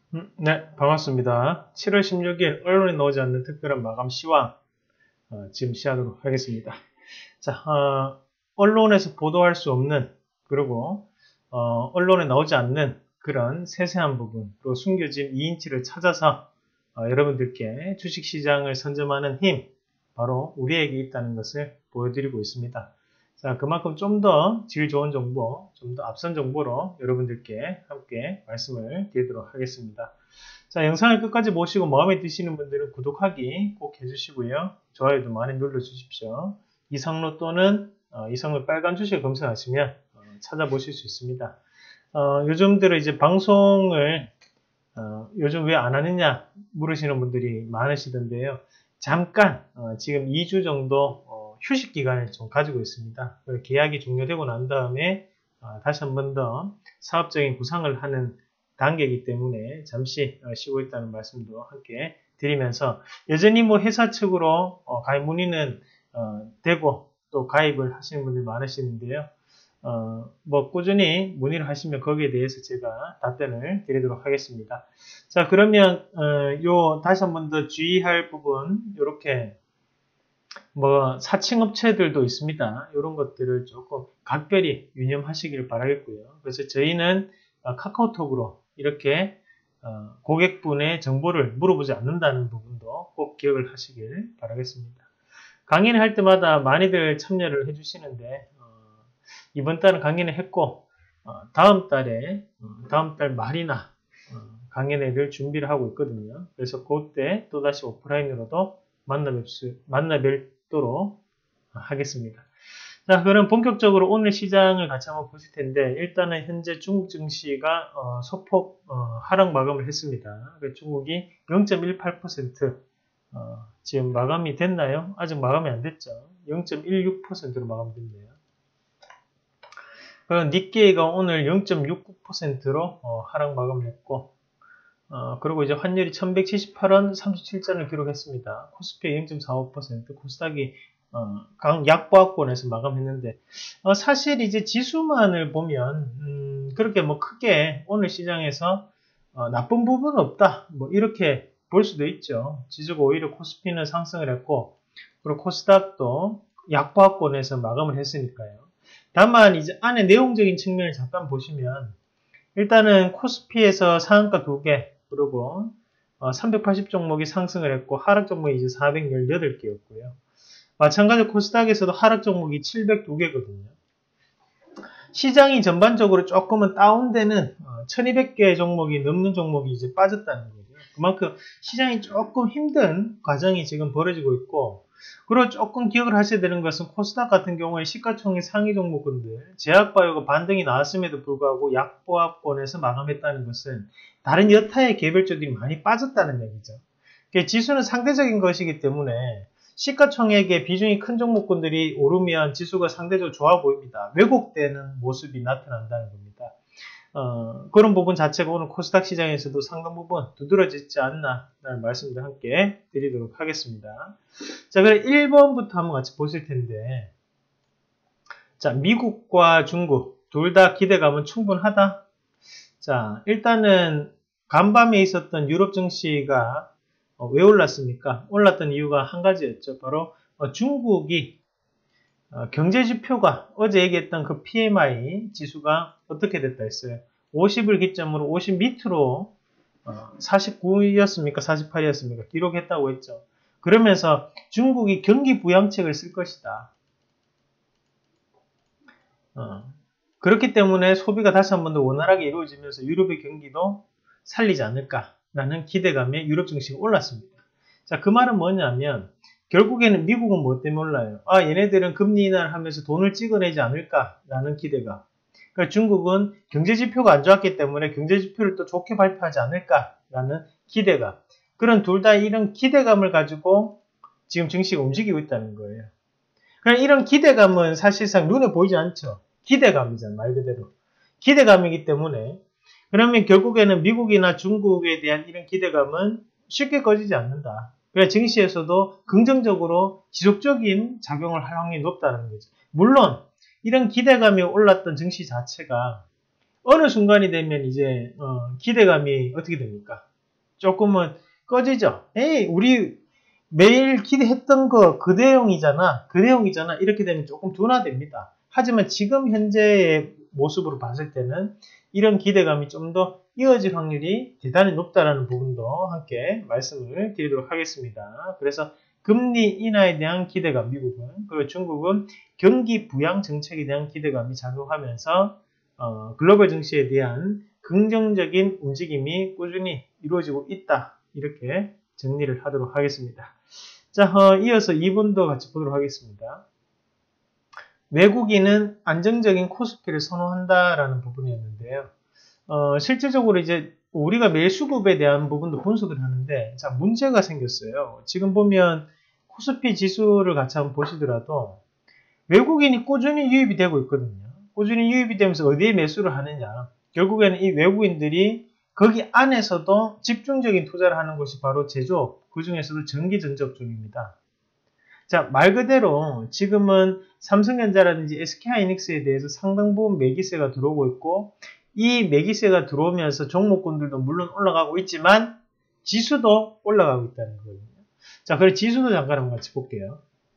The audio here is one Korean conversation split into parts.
네, 반갑습니다. 7월 16일 언론에 나오지 않는 특별한 마감 시황 지금 시작하도록 하겠습니다. 자, 언론에서 보도할 수 없는 그리고 언론에 나오지 않는 그런 세세한 부분 그리고 숨겨진 2인치를 찾아서 여러분들께 주식시장을 선점하는 힘 바로 우리에게 있다는 것을 보여드리고 있습니다. 자, 그만큼 좀 더 질 좋은 정보, 좀 더 앞선 정보로 여러분들께 함께 말씀을 드리도록 하겠습니다. 자, 영상을 끝까지 보시고 마음에 드시는 분들은 구독하기 꼭 해주시고요. 좋아요도 많이 눌러주십시오. 이상로 또는 이상로 빨간 주식 검색하시면 찾아보실 수 있습니다. 요즘 들어 이제 방송을 요즘 왜 안 하느냐 물으시는 분들이 많으시던데요. 잠깐 지금 2주 정도 휴식 기간을 좀 가지고 있습니다. 계약이 종료되고 난 다음에 다시 한 번 더 사업적인 구상을 하는 단계이기 때문에 잠시 쉬고 있다는 말씀도 함께 드리면서 여전히 뭐 회사 측으로 가입 문의는 되고 또 가입을 하시는 분들이 많으시는데요. 뭐 꾸준히 문의를 하시면 거기에 대해서 제가 답변을 드리도록 하겠습니다. 자, 그러면 다시 한 번 더 주의할 부분 이렇게 뭐 사칭업체들도 있습니다. 이런 것들을 조금 각별히 유념하시길 바라겠고요. 그래서 저희는 카카오톡으로 이렇게 고객분의 정보를 물어보지 않는다는 부분도 꼭 기억을 하시길 바라겠습니다. 강의를 할 때마다 많이들 참여를 해주시는데 이번 달은 강의를 했고 다음 달 말이나 강연회를 준비를 하고 있거든요. 그래서 그때 또다시 오프라인으로도 만나 뵙도록 하겠습니다. 자, 그럼 본격적으로 오늘 시장을 같이 한번 보실 텐데 일단은 현재 중국 증시가 소폭 하락 마감을 했습니다. 중국이 0.18% 지금 마감이 됐나요? 아직 마감이 안 됐죠. 0.16%로 마감됐네요. 그럼 니케이가 오늘 0.69%로 하락 마감을 했고 그리고 이제 환율이 1178원 37전을 기록했습니다. 코스피 0.45%, 코스닥이 약보합권에서 마감했는데 사실 이제 지수만을 보면 그렇게 뭐 크게 오늘 시장에서 나쁜 부분은 없다. 뭐 이렇게 볼 수도 있죠. 지수가 오히려 코스피는 상승을 했고 그리고 코스닥도 약보합권에서 마감을 했으니까요. 다만 이제 안에 내용적인 측면을 잠깐 보시면 일단은 코스피에서 상한가 2개 그리고 380 종목이 상승을 했고 하락 종목이 이제 418개였고요. 마찬가지로 코스닥에서도 하락 종목이 702개거든요. 시장이 전반적으로 조금은 다운되는 1200개 종목이 넘는 종목이 이제 빠졌다는 거죠. 그만큼 시장이 조금 힘든 과정이 지금 벌어지고 있고 그리고 조금 기억을 하셔야 되는 것은 코스닥 같은 경우에 시가총액 상위 종목군들 제약바이오가 반등이 나왔음에도 불구하고 약보합권에서 마감했다는 것은 다른 여타의 개별주들이 많이 빠졌다는 얘기죠. 지수는 상대적인 것이기 때문에 시가총액의 비중이 큰 종목군들이 오르면 지수가 상대적으로 좋아 보입니다. 왜곡되는 모습이 나타난다는 겁니다. 그런 부분 자체가 오늘 코스닥 시장에서도 상당 부분 두드러지지 않나라는 말씀도 함께 드리도록 하겠습니다. 자, 그럼 1번부터 한번 같이 보실 텐데, 자, 미국과 중국 둘 다 기대감은 충분하다. 자, 일단은 간밤에 있었던 유럽 증시가 왜 올랐습니까? 올랐던 이유가 한 가지였죠. 바로 중국이 경제지표가 어제 얘기했던 그 PMI 지수가 어떻게 됐다 했어요. 50을 기점으로 50 밑으로 49였습니까? 48이었습니까? 기록했다고 했죠. 그러면서 중국이 경기 부양책을 쓸 것이다. 그렇기 때문에 소비가 다시 한 번 더 원활하게 이루어지면서 유럽의 경기도 살리지 않을까라는 기대감에 유럽 증시가 올랐습니다. 자, 그 말은 뭐냐면 결국에는 미국은 뭐 때문에 올라요? 얘네들은 금리 인하를 하면서 돈을 찍어내지 않을까라는 기대감. 그러니까 중국은 경제지표가 안 좋았기 때문에 경제지표를 또 좋게 발표하지 않을까라는 기대감. 그런 둘 다 이런 기대감을 가지고 지금 증시가 움직이고 있다는 거예요. 그럼 이런 기대감은 사실상 눈에 보이지 않죠. 기대감이잖아요. 말 그대로. 기대감이기 때문에 그러면 결국에는 미국이나 중국에 대한 이런 기대감은 쉽게 꺼지지 않는다. 그래 증시에서도 긍정적으로 지속적인 작용을 할 확률이 높다는 거죠. 물론 이런 기대감이 올랐던 증시 자체가 어느 순간이 되면 이제 기대감이 어떻게 됩니까? 조금은 꺼지죠. 에이, 우리 매일 기대했던 거 그 내용이잖아. 그 내용이잖아. 이렇게 되면 조금 둔화됩니다. 하지만 지금 현재의 모습으로 봤을 때는 이런 기대감이 좀 더 이어질 확률이 대단히 높다라는 부분도 함께 말씀을 드리도록 하겠습니다. 그래서 금리 인하에 대한 기대감, 미국은, 그리고 중국은 경기 부양 정책에 대한 기대감이 작용하면서 글로벌 증시에 대한 긍정적인 움직임이 꾸준히 이루어지고 있다. 이렇게 정리를 하도록 하겠습니다. 자, 이어서 2분도 같이 보도록 하겠습니다. 외국인은 안정적인 코스피를 선호한다라는 부분이었는데요. 실질적으로 이제 우리가 매일 수급에 대한 부분도 분석을 하는데, 자, 문제가 생겼어요. 지금 보면 코스피 지수를 같이 한번 보시더라도 외국인이 꾸준히 유입이 되고 있거든요. 꾸준히 유입이 되면서 어디에 매수를 하느냐. 결국에는 이 외국인들이 거기 안에서도 집중적인 투자를 하는 것이 바로 제조업, 그 중에서도 전기전자업 쪽입니다. 자, 말 그대로 지금은 삼성전자라든지 SK하이닉스에 대해서 상당 부분 매기세가 들어오고 있고, 이 매기세가 들어오면서 종목군들도 물론 올라가고 있지만 지수도 올라가고 있다는 거거든요. 자, 그럼 지수도 잠깐 한번 같이 볼게요.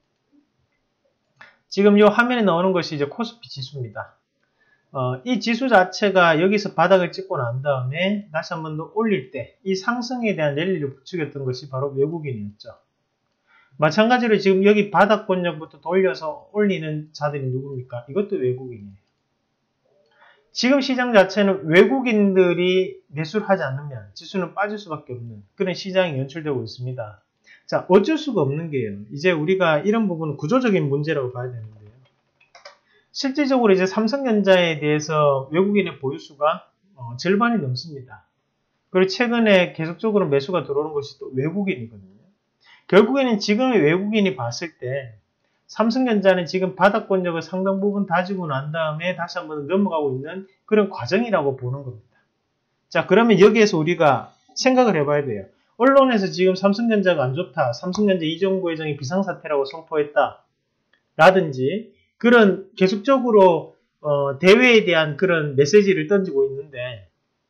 지금 이 화면에 나오는 것이 이제 코스피 지수입니다. 이 지수 자체가 여기서 바닥을 찍고 난 다음에 다시 한 번 더 올릴 때 이 상승에 대한 랠리를 부추겼던 것이 바로 외국인이었죠. 마찬가지로 지금 여기 바닥권역부터 돌려서 올리는 자들이 누굽니까? 이것도 외국인이에요. 지금 시장 자체는 외국인들이 매수를 하지 않으면 지수는 빠질 수밖에 없는 그런 시장이 연출되고 있습니다. 자, 어쩔 수가 없는 게요. 이제 우리가 이런 부분은 구조적인 문제라고 봐야 되는데요. 실질적으로 이제 삼성전자에 대해서 외국인의 보유수가 절반이 넘습니다. 그리고 최근에 계속적으로 매수가 들어오는 것이 또 외국인이거든요. 결국에는 지금의 외국인이 봤을 때 삼성전자는 지금 바닥권역을 상당 부분 다지고 난 다음에 다시 한번 넘어가고 있는 그런 과정이라고 보는 겁니다. 자, 그러면 여기에서 우리가 생각을 해봐야 돼요. 언론에서 지금 삼성전자가 안 좋다, 삼성전자 이정구 회장이 비상사태라고 선포했다 라든지 그런 계속적으로 대외에 대한 그런 메시지를 던지고 있는데,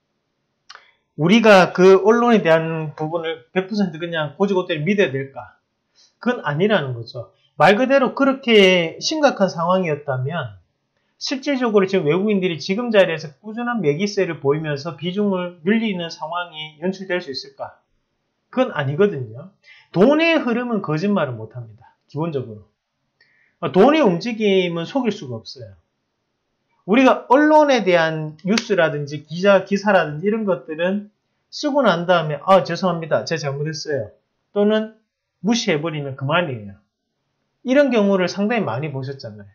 우리가 그 언론에 대한 부분을 100% 그냥 고지고대로 믿어야 될까? 그건 아니라는 거죠. 말 그대로 그렇게 심각한 상황이었다면 실질적으로 지금 외국인들이 지금 자리에서 꾸준한 매기세를 보이면서 비중을 늘리는 상황이 연출될 수 있을까? 그건 아니거든요. 돈의 흐름은 거짓말을 못합니다. 기본적으로. 돈의 움직임은 속일 수가 없어요. 우리가 언론에 대한 뉴스라든지 기사라든지 이런 것들은 쓰고 난 다음에 죄송합니다. 제가 잘못했어요. 또는 무시해버리면 그만이에요. 이런 경우를 상당히 많이 보셨잖아요.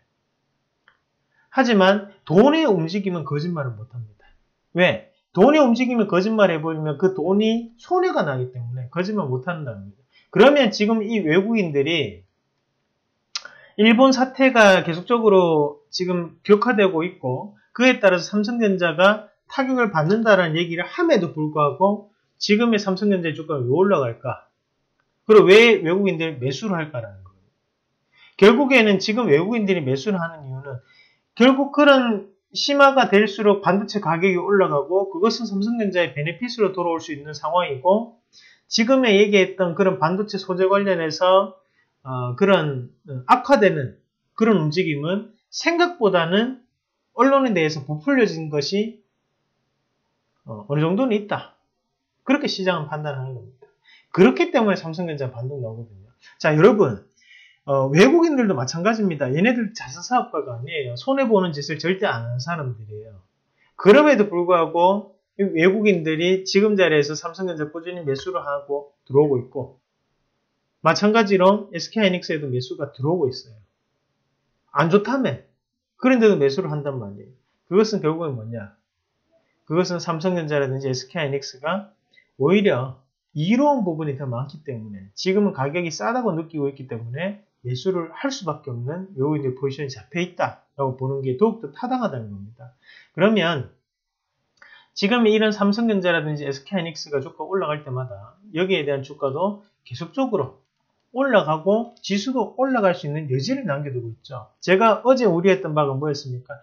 하지만 돈의 움직임은 거짓말을 못합니다. 왜? 돈의 움직임을 거짓말 해버리면 그 돈이 손해가 나기 때문에 거짓말 못한다는 거죠. 그러면 지금 이 외국인들이 일본 사태가 계속적으로 지금 격화되고 있고 그에 따라서 삼성전자가 타격을 받는다라는 얘기를 함에도 불구하고 지금의 삼성전자의 주가가 왜 올라갈까? 그리고 왜 외국인들이 매수를 할까라는 거예요. 결국에는 지금 외국인들이 매수를 하는 이유는 결국 그런 심화가 될수록 반도체 가격이 올라가고 그것은 삼성전자의 베네핏으로 돌아올 수 있는 상황이고, 지금에 얘기했던 그런 반도체 소재 관련해서 그런 악화되는 그런 움직임은 생각보다는 언론에 대해서 부풀려진 것이 어느 정도는 있다. 그렇게 시장은 판단하는 겁니다. 그렇기 때문에 삼성전자 반등 나오거든요. 자, 여러분, 외국인들도 마찬가지입니다. 얘네들 자선사업가가 아니에요. 손해보는 짓을 절대 안 하는 사람들이에요. 그럼에도 불구하고 외국인들이 지금 자리에서 삼성전자 꾸준히 매수를 하고 들어오고 있고, 마찬가지로 SK하이닉스에도 매수가 들어오고 있어요. 안 좋다며. 그런데도 매수를 한단 말이에요. 그것은 결국은 뭐냐? 그것은 삼성전자라든지 SK하이닉스가 오히려 이로운 부분이 더 많기 때문에, 지금은 가격이 싸다고 느끼고 있기 때문에 매수를 할 수밖에 없는 외국인들 포지션이 잡혀 있다라고 보는 게 더욱더 타당하다는 겁니다. 그러면 지금 이런 삼성전자라든지 SK하이닉스가 주가 올라갈 때마다 여기에 대한 주가도 계속적으로 올라가고 지수도 올라갈 수 있는 여지를 남겨두고 있죠. 제가 어제 우려했던 바가 뭐였습니까?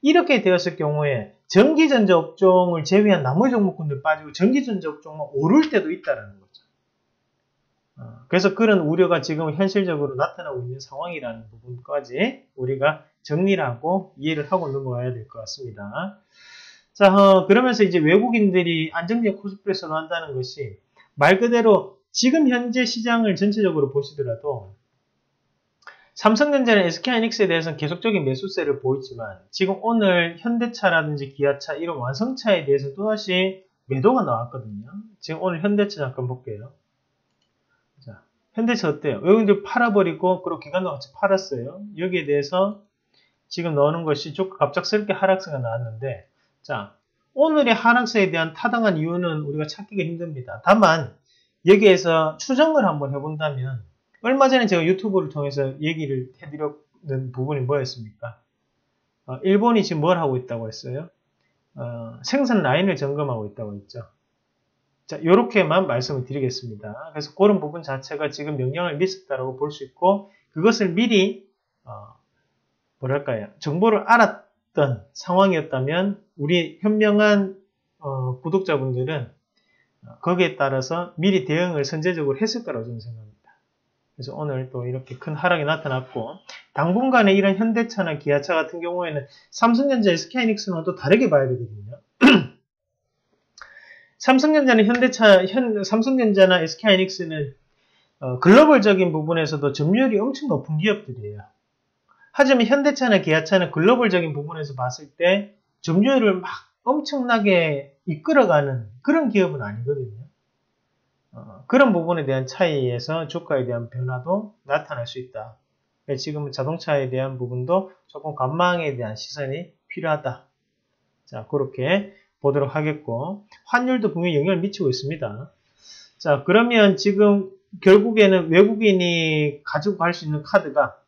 이렇게 되었을 경우에 전기전자 업종을 제외한 나머지 종목군들 빠지고 전기전자 업종만 오를 때도 있다는 거죠. 그래서 그런 우려가 지금 현실적으로 나타나고 있는 상황이라는 부분까지 우리가 정리를 하고 이해를 하고 넘어가야 될 것 같습니다. 자, 그러면서 이제 외국인들이 안정적인 코스피를 선호한다는 것이 말 그대로 지금 현재 시장을 전체적으로 보시더라도 삼성전자는 SK하이닉스에 대해서는 계속적인 매수세를 보이지만 지금 오늘 현대차라든지 기아차 이런 완성차에 대해서 또다시 매도가 나왔거든요. 지금 오늘 현대차 잠깐 볼게요. 자, 현대차 어때요? 외국인들 팔아버리고 그리고 기관도 같이 팔았어요. 여기에 대해서 지금 나오는 것이 조금 갑작스럽게 하락세가 나왔는데 자, 오늘의 하락세에 대한 타당한 이유는 우리가 찾기가 힘듭니다. 다만 여기에서 추정을 한번 해본다면 얼마 전에 제가 유튜브를 통해서 얘기를 해드렸는 부분이 뭐였습니까? 일본이 지금 뭘 하고 있다고 했어요? 생산 라인을 점검하고 있다고 했죠. 자, 요렇게만 말씀을 드리겠습니다. 그래서 그런 부분 자체가 지금 영향을 미쳤다고 볼 수 있고 그것을 미리 뭐랄까요? 정보를 알았던 상황이었다면 우리 현명한 구독자분들은 거기에 따라서 미리 대응을 선제적으로 했을 거라고 저는 생각합니다. 그래서 오늘 또 이렇게 큰 하락이 나타났고 당분간에 이런 현대차나 기아차 같은 경우에는 삼성전자, SK하이닉스는 또 다르게 봐야 되거든요. 삼성전자는 삼성전자나 SK하이닉스는 글로벌적인 부분에서도 점유율이 엄청 높은 기업들이에요. 하지만 현대차나 기아차는 글로벌적인 부분에서 봤을 때 점유율을 막 엄청나게 이끌어가는 그런 기업은 아니거든요. 그런 부분에 대한 차이에서 주가에 대한 변화도 나타날 수 있다. 지금은 자동차에 대한 부분도 조금 관망에 대한 시선이 필요하다. 자, 그렇게 보도록 하겠고 환율도 분명히 영향을 미치고 있습니다. 자, 그러면 지금 결국에는 외국인이 가지고 갈 수 있는 카드가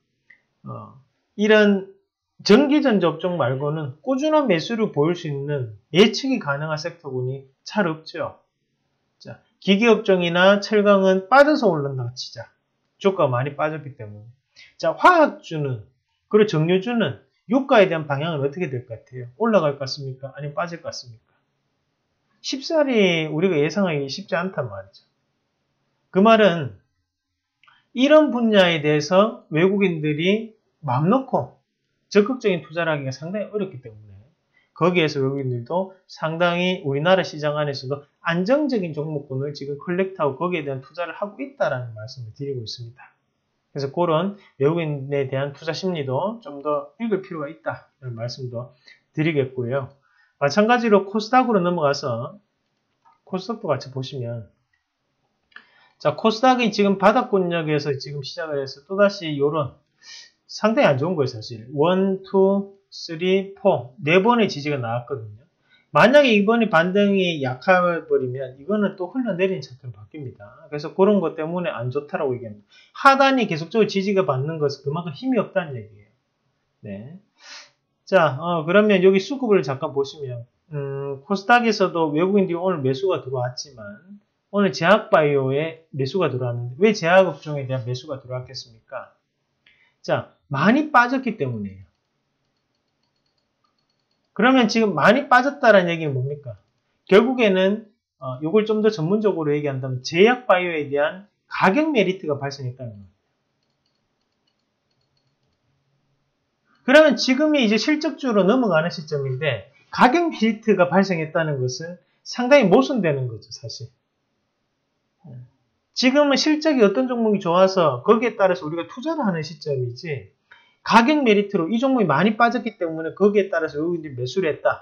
이런 전기전자 업종 말고는 꾸준한 매수를 보일 수 있는 예측이 가능한 섹터군이 잘 없죠. 자, 기계업종이나 철강은 빠져서 오른다 치자. 주가가 많이 빠졌기 때문에. 자, 화학주는 그리고 정유주는 유가에 대한 방향은 어떻게 될 것 같아요? 올라갈 것 같습니까? 아니면 빠질 것 같습니까? 쉽사리 우리가 예상하기 쉽지 않단 말이죠. 그 말은 이런 분야에 대해서 외국인들이 마음 놓고 적극적인 투자를 하기가 상당히 어렵기 때문에 거기에서 외국인들도 상당히 우리나라 시장 안에서도 안정적인 종목군을 지금 컬렉트하고 거기에 대한 투자를 하고 있다는 말씀을 드리고 있습니다. 그래서 그런 외국인에 대한 투자 심리도 좀 더 읽을 필요가 있다는 말씀도 드리겠고요. 마찬가지로 코스닥으로 넘어가서 코스닥도 같이 보시면 자, 코스닥이 지금 바닥권역에서 지금 시작을 해서 또다시 이런 상당히 안 좋은 거예요, 사실. 1, 2, 3, 4, 4번의 지지가 나왔거든요. 만약에 이번에 반등이 약해버리면 이거는 또 흘러내리는 차트로 바뀝니다. 그래서 그런 것 때문에 안 좋다라고 얘기합니다. 하단이 계속적으로 지지가 받는 것은 그만큼 힘이 없다는 얘기예요. 네. 자, 그러면 여기 수급을 잠깐 보시면 코스닥에서도 외국인들이 오늘 매수가 들어왔지만 오늘 제약바이오에 매수가 들어왔는데 왜 제약업종에 대한 매수가 들어왔겠습니까? 자, 많이 빠졌기 때문이에요. 그러면 지금 많이 빠졌다는 얘기는 뭡니까? 결국에는 이걸 좀 더 전문적으로 얘기한다면 제약바이오에 대한 가격 메리트가 발생했다는 겁니다. 그러면 지금이 이제 실적주로 넘어가는 시점인데 가격 메리트가 발생했다는 것은 상당히 모순되는 거죠, 사실. 지금은 실적이 어떤 종목이 좋아서 거기에 따라서 우리가 투자를 하는 시점이지 가격 메리트로 이 종목이 많이 빠졌기 때문에 거기에 따라서 외국인들이 매수를 했다.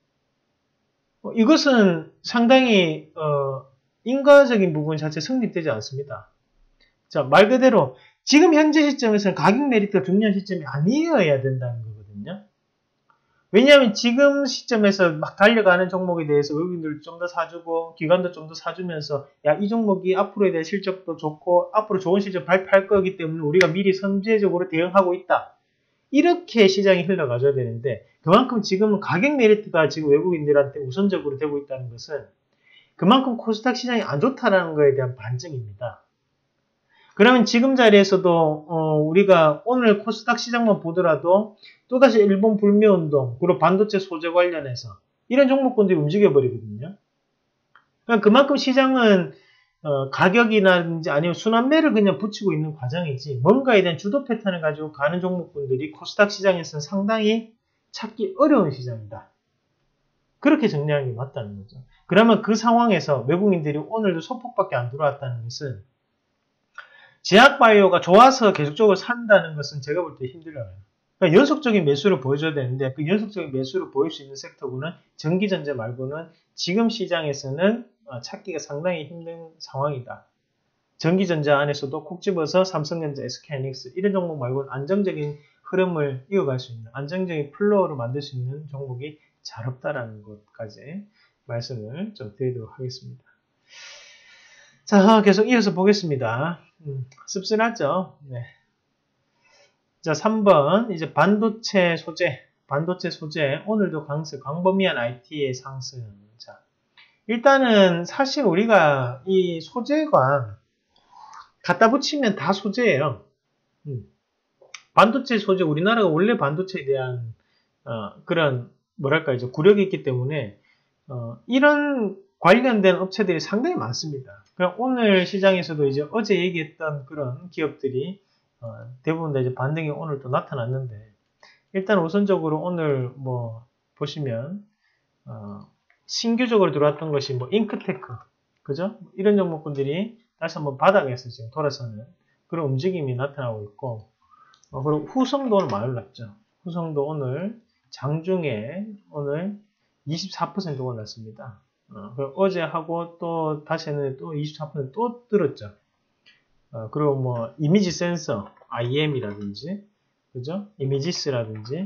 이것은 상당히 인과적인 부분 자체 성립되지 않습니다. 자, 말 그대로 지금 현재 시점에서는 가격 메리트가 중요한 시점이 아니어야 된다는 거거든요. 왜냐하면 지금 시점에서 막 달려가는 종목에 대해서 외국인들 좀 더 사주고 기관도 좀 더 사주면서 야, 이 종목이 앞으로에 대한 실적도 좋고 앞으로 좋은 실적 발표할 거기 때문에 우리가 미리 선제적으로 대응하고 있다. 이렇게 시장이 흘러가줘야 되는데 그만큼 지금은 가격 메리트가 지금 외국인들한테 우선적으로 되고 있다는 것은 그만큼 코스닥 시장이 안 좋다는 거에 대한 반증입니다. 그러면 지금 자리에서도 우리가 오늘 코스닥 시장만 보더라도 또다시 일본 불매운동 그리고 반도체 소재 관련해서 이런 종목군들이 움직여버리거든요. 그러니까 그만큼 시장은 가격이라든지 아니면 순환매를 그냥 붙이고 있는 과정이지 뭔가에 대한 주도 패턴을 가지고 가는 종목군들이 코스닥 시장에서는 상당히 찾기 어려운 시장이다. 그렇게 정리하는 게 맞다는 거죠. 그러면 그 상황에서 외국인들이 오늘도 소폭밖에 안 들어왔다는 것은 제약바이오가 좋아서 계속적으로 산다는 것은 제가 볼 때 힘들어요. 그러니까 연속적인 매수를 보여줘야 되는데 그 연속적인 매수를 보일 수 있는 섹터군은 전기전자 말고는 지금 시장에서는 찾기가 상당히 힘든 상황이다. 전기전자 안에서도 콕 집어서 삼성전자, SK하이닉스 이런 종목 말고는 안정적인 흐름을 이어갈 수 있는 안정적인 플로어를 만들 수 있는 종목이 잘 없다라는 것까지 말씀을 좀 드리도록 하겠습니다. 자, 계속 이어서 보겠습니다. 씁쓸하죠? 네. 자, 3번. 이제 반도체 소재. 오늘도 광범위한 IT의 상승. 자, 일단은 사실 우리가 이 소재가 갖다 붙이면 다 소재예요. 반도체 소재, 우리나라가 원래 반도체에 대한, 그런, 뭐랄까, 이제 구력이 있기 때문에, 이런 관련된 업체들이 상당히 많습니다. 그럼 오늘 시장에서도 이제 어제 얘기했던 그런 기업들이 대부분 다 이제 반등이 오늘 또 나타났는데 일단 우선적으로 오늘 뭐 보시면 신규적으로 들어왔던 것이 뭐 잉크테크 그죠? 이런 종목군들이 다시 한번 바닥에서 지금 돌아서는 그런 움직임이 나타나고 있고 그리고 후성도 오늘 많이 올랐죠. 후성도 오늘 장중에 오늘 24% 올랐습니다. 어제하고 또 다시 했는데 또 24% 또 들었죠. 그리고 뭐 이미지 센서 IM이라든지 그죠? 이미지스라든지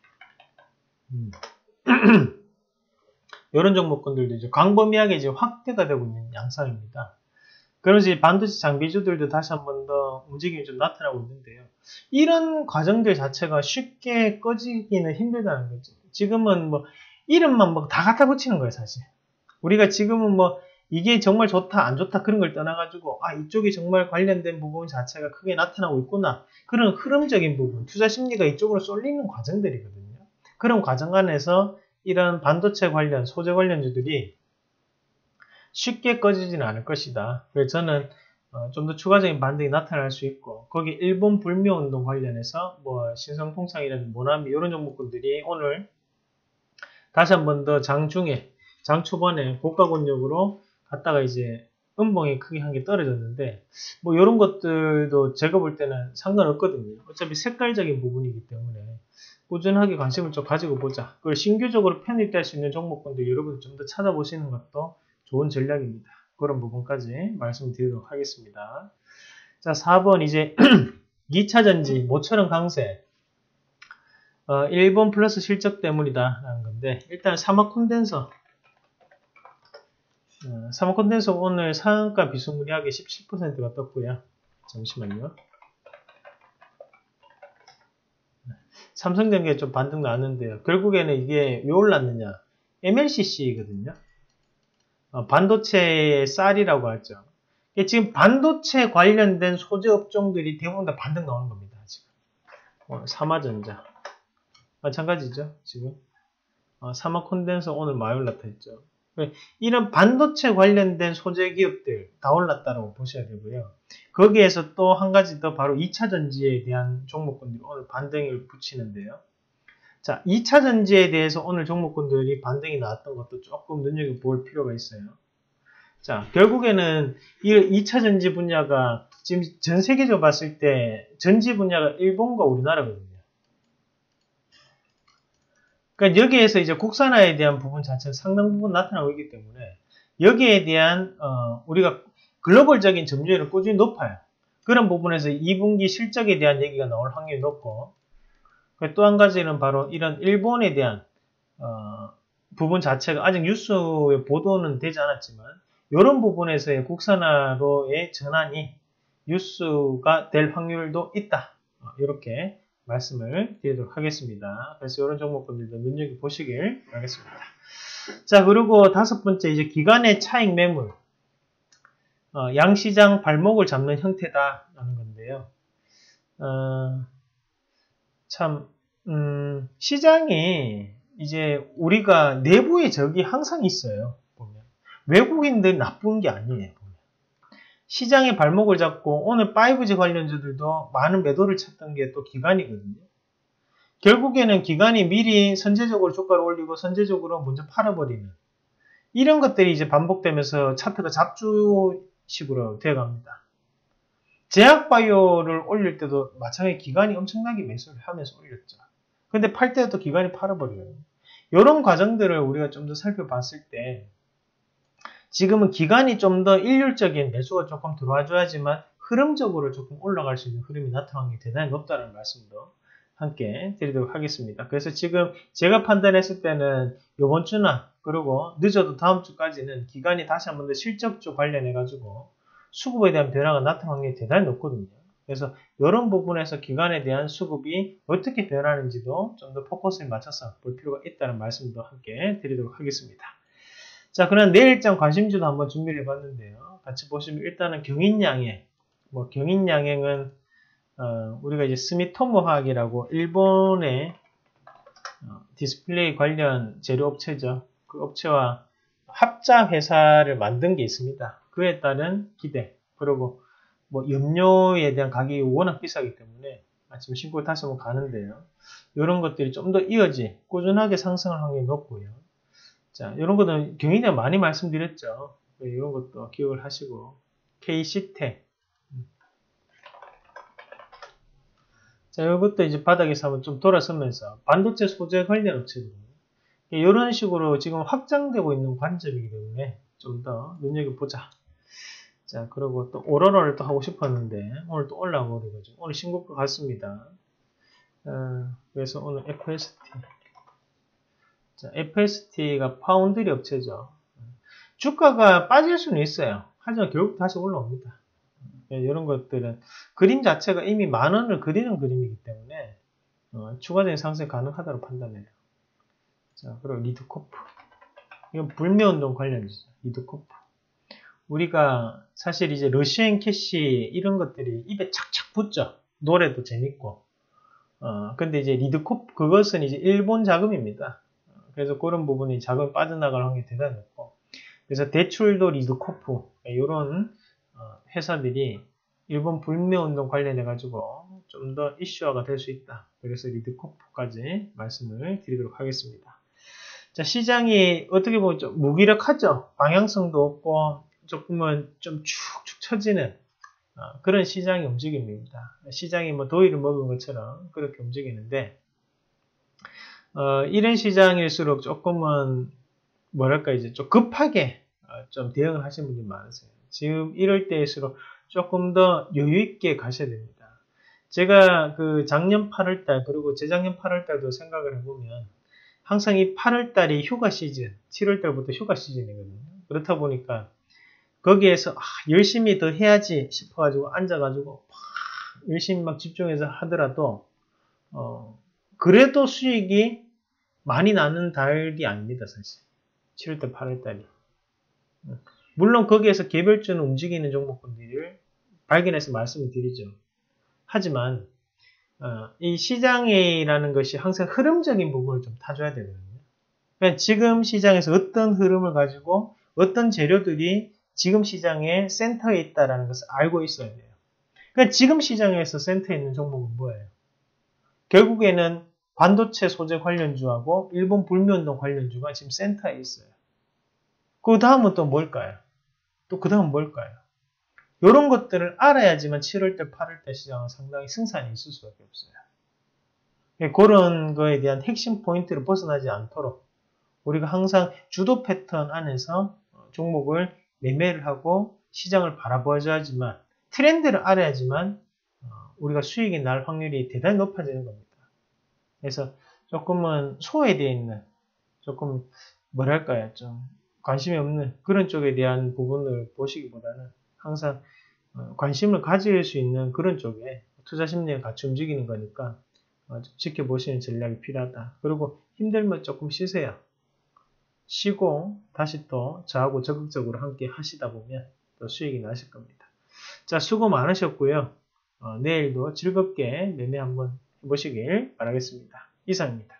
이런 종목군들도 이제 광범위하게 이제 확대가 되고 있는 양상입니다. 그러면서 반도체 장비주들도 다시 한 번 더 움직임이 좀 나타나고 있는데요. 이런 과정들 자체가 쉽게 꺼지기는 힘들다는 거죠. 지금은 뭐 이름만 뭐 다 갖다 붙이는 거예요, 사실. 우리가 지금은 뭐 이게 정말 좋다 안 좋다 그런 걸 떠나가지고 이쪽이 정말 관련된 부분 자체가 크게 나타나고 있구나 그런 흐름적인 부분 투자 심리가 이쪽으로 쏠리는 과정들이거든요. 그런 과정 안에서 이런 반도체 관련 소재 관련주들이 쉽게 꺼지지는 않을 것이다. 그래서 저는 좀 더 추가적인 반등이 나타날 수 있고 거기 일본 불매운동 관련해서 뭐 신성통상이라는 모나미 이런 종목군들이 오늘 다시 한 번 더 장 초반에 고가 권역으로 갔다가 이제 음봉이 크게 한 게 떨어졌는데 뭐 이런 것들도 제가 볼 때는 상관없거든요. 어차피 색깔적인 부분이기 때문에 꾸준하게 관심을 좀 가지고 보자. 그리고 신규적으로 편입될 수 있는 종목군들 여러분들 좀 더 찾아보시는 것도 좋은 전략입니다. 그런 부분까지 말씀드리도록 하겠습니다. 자, 4번 이제 2차전지 모처럼 강세 일본 플러스 실적 때문이다 라는 건데 일단 사막 콘덴서 오늘 상한가 비스무리하게 17%가 떴고요. 잠시만요. 삼성전기가 좀 반등 나왔는데요. 결국에는 이게 왜 올랐느냐? MLCC거든요. 반도체의 쌀이라고 하죠. 지금 반도체 관련된 소재 업종들이 대부분 다 반등 나오는 겁니다. 지금 삼화전자 마찬가지죠. 지금 사막 콘덴서 오늘 많이 올랐다 했죠. 이런 반도체 관련된 소재 기업들 다 올랐다고 보셔야 되고요. 거기에서 또 한 가지 더 바로 2차 전지에 대한 종목군들이 오늘 반등을 붙이는데요. 자, 2차 전지에 대해서 오늘 종목군들이 반등이 나왔던 것도 조금 눈여겨볼 필요가 있어요. 자, 결국에는 이 2차 전지 분야가 지금 전 세계적으로 봤을 때 전지 분야가 일본과 우리나라거든요. 그러니까 여기에서 이제 국산화에 대한 부분 자체가 상당 부분 나타나고 있기 때문에 여기에 대한 우리가 글로벌적인 점유율은 꾸준히 높아요. 그런 부분에서 2분기 실적에 대한 얘기가 나올 확률이 높고 또 한 가지는 바로 이런 일본에 대한 부분 자체가 아직 뉴스의 보도는 되지 않았지만 이런 부분에서의 국산화로의 전환이 뉴스가 될 확률도 있다. 이렇게 말씀을 드리도록 하겠습니다. 그래서 이런 종목들도 눈여겨보시길 바라겠습니다. 자, 그리고 다섯 번째, 이제 기간의 차익 매물. 양시장 발목을 잡는 형태다라는 건데요. 참 시장이 이제 우리가 내부의 적이 항상 있어요. 보면 외국인들 나쁜 게 아니에요. 보면. 시장의 발목을 잡고 오늘 5G 관련주들도 많은 매도를 찾던 게 또 기관이거든요. 결국에는 기관이 미리 선제적으로 주가를 올리고 선제적으로 먼저 팔아버리는 이런 것들이 이제 반복되면서 차트가 잡주식으로 되어갑니다. 제약바이오를 올릴 때도 마찬가지 기관이 엄청나게 매수를 하면서 올렸죠. 근데 팔 때도 기관이 팔아버려요. 이런 과정들을 우리가 좀 더 살펴봤을 때 지금은 기관이 좀 더 일률적인 매수가 조금 들어와줘야지만 흐름적으로 조금 올라갈 수 있는 흐름이 나타나는 게 대단히 높다는 말씀도 함께 드리도록 하겠습니다. 그래서 지금 제가 판단했을 때는 이번 주나 그리고 늦어도 다음 주까지는 기관이 다시 한 번 더 실적주 관련해 가지고 수급에 대한 변화가 나타나는 게 대단히 높거든요. 그래서 이런 부분에서 기관에 대한 수급이 어떻게 변하는지도 좀 더 포커스를 맞춰서 볼 필요가 있다는 말씀도 함께 드리도록 하겠습니다. 자, 그럼 내일장 관심주도 한번 준비를 해봤는데요. 같이 보시면 일단은 경인양행, 경인양행은 우리가 이제 스미토모화학이라고 일본의 디스플레이 관련 재료 업체죠. 그 업체와 합자 회사를 만든 게 있습니다. 그에 따른 기대, 그리고 염료에 대한 가격이 워낙 비싸기 때문에 아침 신고 다시 한번 가는데요. 이런 것들이 좀 더 이어지 꾸준하게 상승할 확률이 높고요. 자, 이런 것은 경인양 많이 말씀드렸죠. 이런 것도 기억을 하시고 KC텍. 자, 이것도 이제 바닥에서 한번 좀 돌아서면서 반도체 소재 관련 업체거든요. 이런 식으로 지금 확장되고 있는 관점이기 때문에 좀 더 눈여겨보자. 자, 그리고 또 오로라를 또 하고 싶었는데 오늘 또 올라오고 그래가지고 오늘 신고가 같습니다. 그래서 오늘 FST. 자, FST가 파운드리 업체죠. 주가가 빠질 수는 있어요. 하지만 결국 다시 올라옵니다. 이런 것들은 그림 자체가 이미 10,000원을 그리는 그림이기 때문에 추가적인 상승이 가능하다고 판단해요. 자, 그리고 리드코프. 이건 불매운동 관련이죠. 리드코프. 우리가 사실 이제 러시안 캐시 이런 것들이 입에 착착 붙죠. 노래도 재밌고. 근데 이제 리드코프, 그것은 이제 일본 자금입니다. 그래서 그런 부분이 자금 빠져나갈 확률이 대단히 높고. 그래서 대출도 리드코프, 이런 회사들이 일본 불매운동 관련해가지고 좀 더 이슈화가 될 수 있다. 그래서 리드코프까지 말씀을 드리도록 하겠습니다. 자, 시장이 어떻게 보면 좀 무기력하죠. 방향성도 없고 조금은 좀 축축 처지는 그런 시장의 움직임입니다. 시장이 더위를 먹은 것처럼 그렇게 움직이는데 이런 시장일수록 조금은 뭐랄까 이제 좀 급하게 좀 대응을 하시는 분들이 많으세요. 지금 이럴 때일수록 조금 더 여유 있게 가셔야 됩니다. 제가 그 작년 8월달 그리고 재작년 8월달도 생각을 해보면 항상 이 8월달이 휴가 시즌, 7월달부터 휴가 시즌이거든요. 그렇다 보니까 거기에서 열심히 더 해야지 싶어가지고 앉아가지고 열심히 막 집중해서 하더라도 그래도 수익이 많이 나는 달이 아닙니다. 사실 7월달, 8월달이. 물론 거기에서 개별주는 움직이는 종목군들을 발견해서 말씀을 드리죠. 하지만 이 시장이라는 것이 항상 흐름적인 부분을 좀 타줘야 되거든요. 그러니까 지금 시장에서 어떤 흐름을 가지고 어떤 재료들이 지금 시장의 센터에 있다는 것을 알고 있어야 돼요. 그러니까 지금 시장에서 센터에 있는 종목은 뭐예요? 결국에는 반도체 소재 관련주하고 일본 불매운동 관련주가 지금 센터에 있어요. 그 다음은 또 뭘까요? 또 그 다음은 뭘까요? 이런 것들을 알아야지만 7월달, 8월달 시장은 상당히 승산이 있을 수밖에 없어요. 그런 거에 대한 핵심 포인트를 벗어나지 않도록 우리가 항상 주도 패턴 안에서 종목을 매매를 하고 시장을 바라봐야지만 트렌드를 알아야지만 우리가 수익이 날 확률이 대단히 높아지는 겁니다. 그래서 조금은 소외되어 있는 조금 뭐랄까요 좀 관심이 없는 그런 쪽에 대한 부분을 보시기보다는 항상 관심을 가질 수 있는 그런 쪽에 투자 심리가 같이 움직이는 거니까 좀 지켜보시는 전략이 필요하다. 그리고 힘들면 조금 쉬세요. 쉬고 다시 또 저하고 적극적으로 함께 하시다 보면 또 수익이 나실 겁니다. 자, 수고 많으셨고요. 내일도 즐겁게 매매 한번 해보시길 바라겠습니다. 이상입니다.